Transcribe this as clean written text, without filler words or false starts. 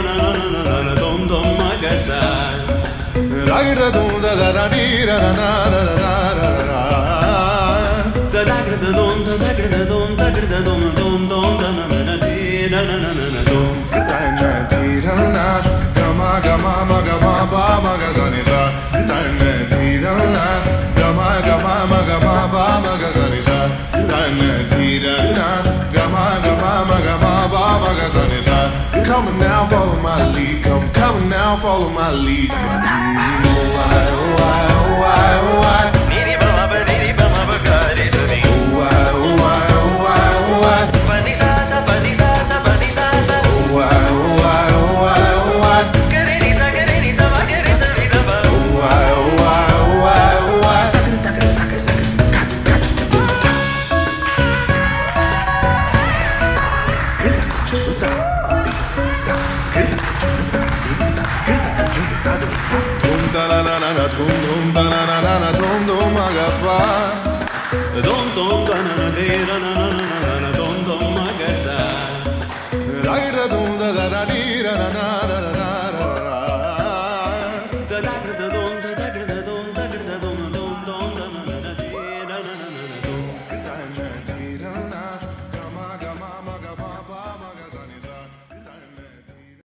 na na na na na dum dum magasar. Da da dum da da da di da da da da da da da. Da da da dum da da da dum da da dum dum dum da na na na di na na na na na dum. Da na di da na ga ma ga ma ma ga ma ba ma ga sa ni sa. Da na di da na ga ma ga ma ma ga ma ba ma ga sa ni sa. Da na di da na ga ma ga ma ma ga ma ba ma ga sa ni sa. Come now, follow my lead. Come now, follow my lead. Oh why, oh why, oh why, oh why. Nini ba ma ba ga re sa ni. Oh why, oh why, oh why, oh why. Pa ni sa sa pa ni sa sa pa ni sa sa. Oh why, oh why, oh why, oh why. Ga re ni sa ma ga re sa ni da ba. Oh why, oh why, oh why, oh why. Dum da na na na na dum dum da na na na na dum dum agappa. Dum